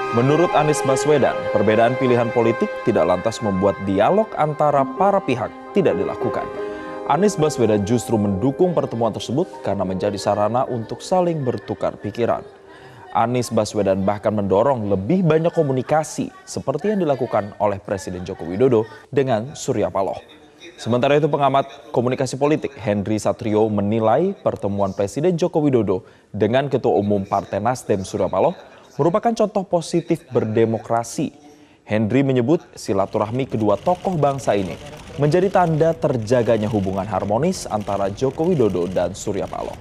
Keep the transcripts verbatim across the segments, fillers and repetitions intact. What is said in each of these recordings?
Menurut Anies Baswedan, perbedaan pilihan politik tidak lantas membuat dialog antara para pihak tidak dilakukan. Anies Baswedan justru mendukung pertemuan tersebut karena menjadi sarana untuk saling bertukar pikiran. Anies Baswedan bahkan mendorong lebih banyak komunikasi seperti yang dilakukan oleh Presiden Joko Widodo dengan Surya Paloh. Sementara itu pengamat komunikasi politik Henry Satrio menilai pertemuan Presiden Joko Widodo dengan Ketua Umum Partai Nasdem Surya Paloh merupakan contoh positif berdemokrasi. Henry menyebut silaturahmi kedua tokoh bangsa ini menjadi tanda terjaganya hubungan harmonis antara Joko Widodo dan Surya Paloh.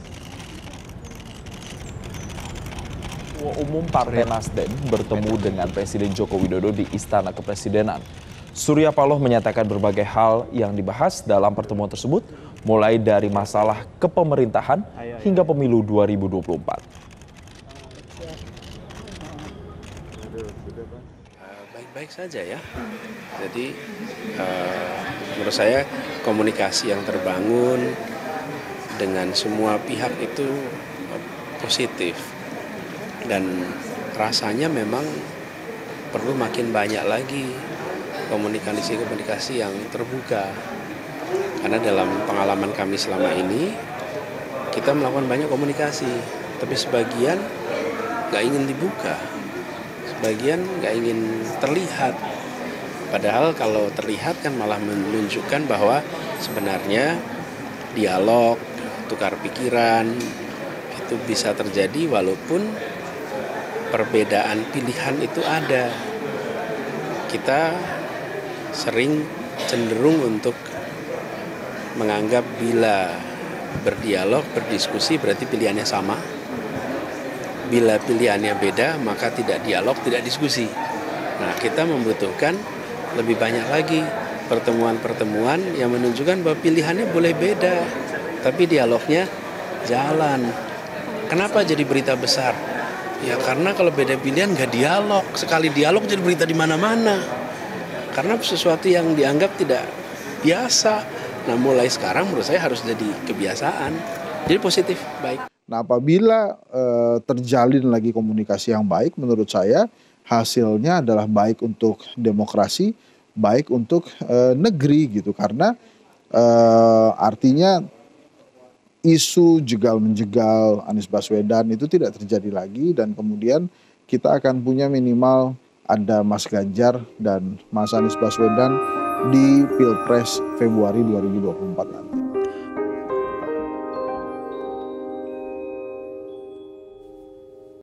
Ketua Umum Partai Nasdem bertemu dengan Presiden Joko Widodo di Istana Kepresidenan. Surya Paloh menyatakan berbagai hal yang dibahas dalam pertemuan tersebut, mulai dari masalah kepemerintahan hingga pemilu dua ribu dua puluh empat. Baik-baik saja ya. Jadi uh, menurut saya komunikasi yang terbangun dengan semua pihak itu positif. Dan rasanya memang perlu makin banyak lagi komunikasi-komunikasi yang terbuka. Karena dalam pengalaman kami selama ini, kita melakukan banyak komunikasi, tapi sebagian nggak ingin dibuka, sebagian nggak ingin terlihat. Padahal kalau terlihat kan malah menunjukkan bahwa sebenarnya dialog, tukar pikiran, itu bisa terjadi walaupun perbedaan pilihan itu ada. Kita sering cenderung untuk menganggap bila berdialog, berdiskusi berarti pilihannya sama. Bila pilihannya beda, maka tidak dialog, tidak diskusi. Nah, kita membutuhkan lebih banyak lagi pertemuan-pertemuan yang menunjukkan bahwa pilihannya boleh beda, tapi dialognya jalan. Kenapa jadi berita besar? Ya karena kalau beda pilihan nggak dialog, sekali dialog jadi berita di mana-mana. Karena sesuatu yang dianggap tidak biasa. Nah mulai sekarang menurut saya harus jadi kebiasaan. Jadi positif, baik. Nah apabila e, terjalin lagi komunikasi yang baik, menurut saya hasilnya adalah baik untuk demokrasi, baik untuk e, negeri gitu. Karena e, artinya isu jegal-menjegal Anies Baswedan itu tidak terjadi lagi, dan kemudian kita akan punya minimal ada Mas Ganjar dan Mas Anies Baswedan di Pilpres Februari dua ribu dua puluh empat nanti.